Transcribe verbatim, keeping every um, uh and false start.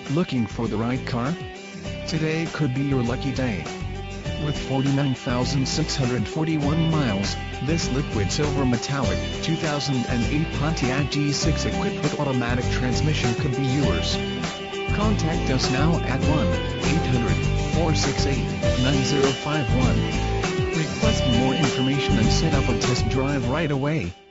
Looking for the right car? Today could be your lucky day. With forty-nine thousand six hundred forty-one miles, this liquid silver metallic two thousand eight Pontiac G six equipped with automatic transmission could be yours. Contact us now at one eight hundred, four six eight, nine zero five one. Request more information and set up a test drive right away.